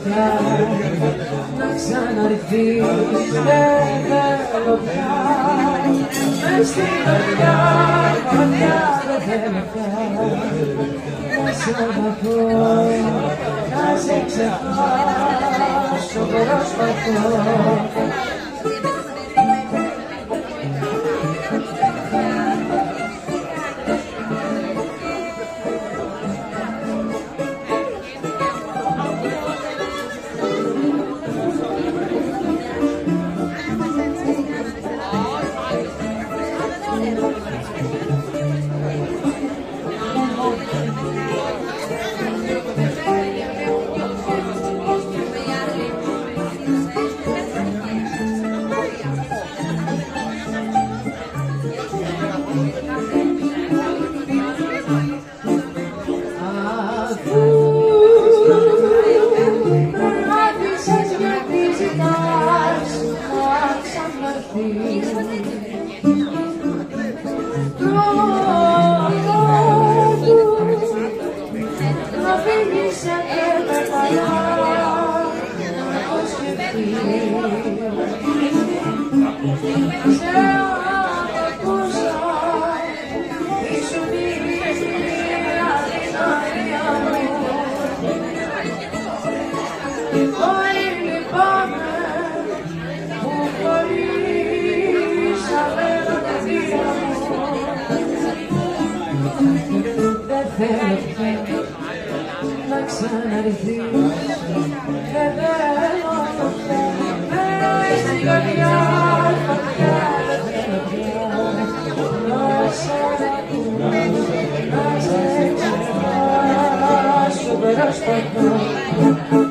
πια να ξαναρθείς, δεν θέλω πια μες στην καρδιά, καρδιά δεν θέλω πια να σ' αγαπώ, να σε ξεχάσω προσπαθώ. Να φύγεις σε τέτοια παλιά, να το σκεφτείς. Σε αγαπούσα, ήσουν η αδυναμία μου. Πολύ λυπάμαι που χωρίσαμε τα δύο μου. Δεν θέλω πια να ξαναρθείς, δεν θέλω πια μες στην καρδιά, καρδιά δεν θέλω πια να σ' αγαπώ, να σε ξεχάσω προσπαθώ.